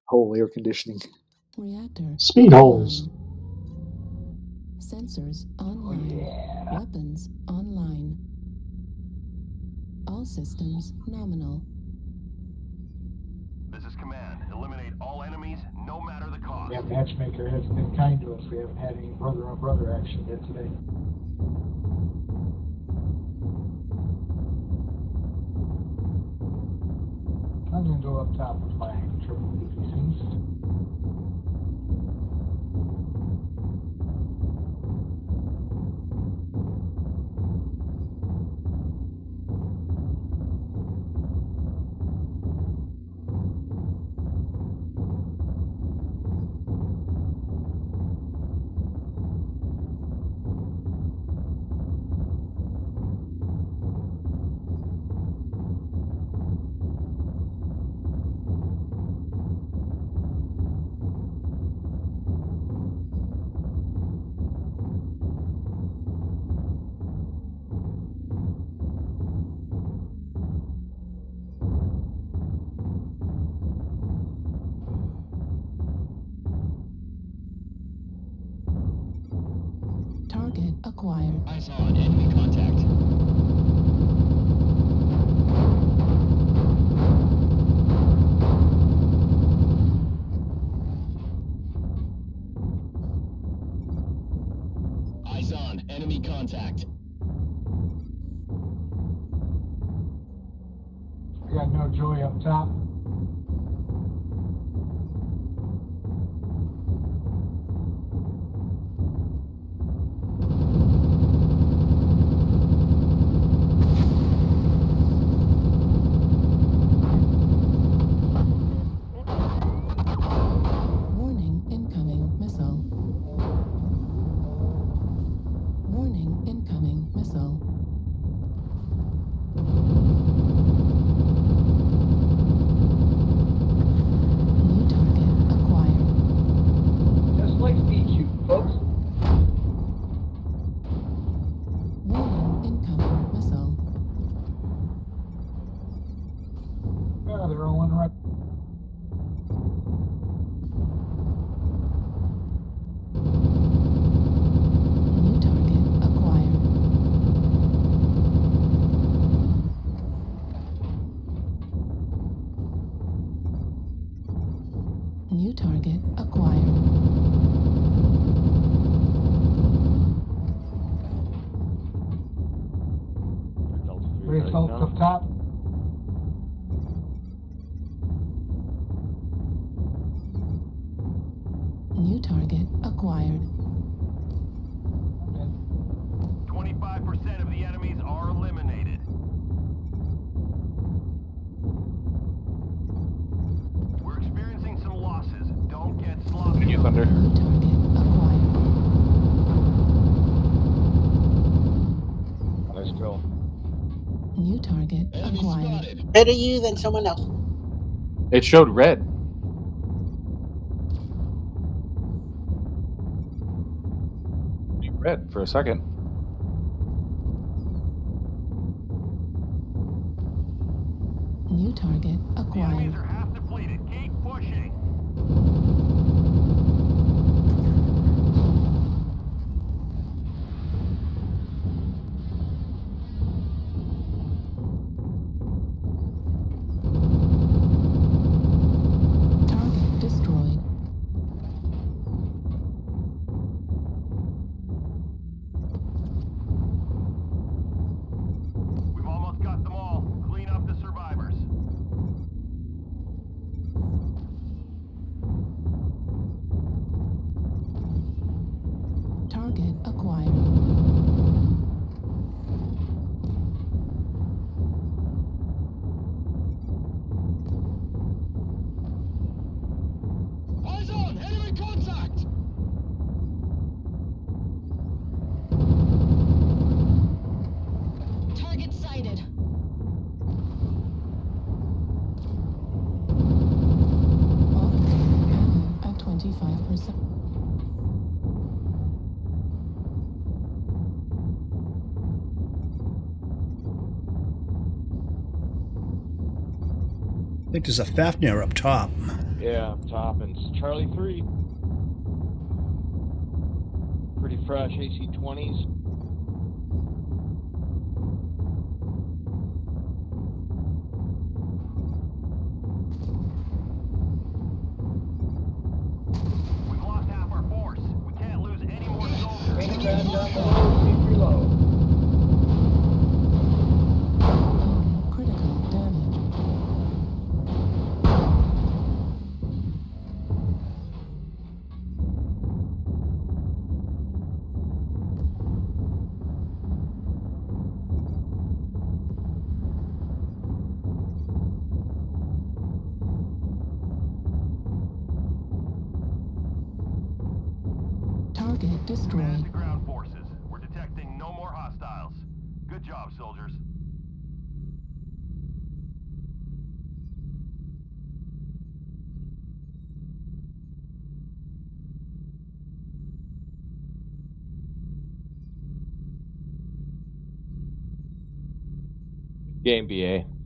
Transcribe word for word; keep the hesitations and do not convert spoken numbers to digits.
whole air conditioning. Reactor. Speed holes. Sensors online. Yeah. Weapons online. All systems nominal. This is command. Eliminate all enemies, no matter the cost. Yeah, Matchmaker has been kind to us. We haven't had any brother on brother action yet today. I'm gonna go up top with my triple B P Cs. Target acquired. Eyes on enemy contact. Eyes on enemy contact. I got no joy up top. Warning incoming missile. Warning incoming missile. New target acquired. Just like speed shooting, folks. Warning incoming missile. Oh, they're all in right. New target acquired. New target acquired. Three assaults up top. New target acquired. twenty-five percent of the enemies are eliminated. We're experiencing some losses. Don't get sloppy. Thank you, Thunder. New target acquired. Nice drill. New target Enemy acquired. spotted. Better you than someone else. It showed red. Red for a second. New target The acquired. enemies are half depleted. Keep pushing. Target destroyed. We've almost got them all. Clean up the survivors. Target acquired. Eyes on enemy contact. Target sighted. Automated ammo at twenty-five percent. I think there's a Fafnir up top. Yeah, Toppins. Charlie three. Pretty fresh A C twenties. We've lost half our force. We can't lose any more soldiers. Main bad down below, keep reload. Um, critical damage. Target Command destroyed. to ground forces. We're detecting no more hostiles. Good job, soldiers. Game B A.